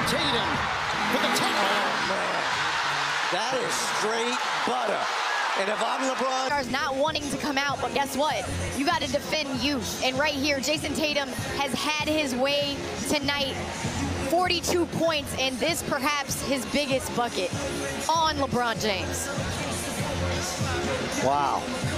Tatum with the top. Oh, man. That is straight butter. And if I'm LeBron... Not wanting to come out, but guess what? You got to defend you. And right here, Jayson Tatum has had his way tonight. 42 points, and this perhaps his biggest bucket on LeBron James. Wow.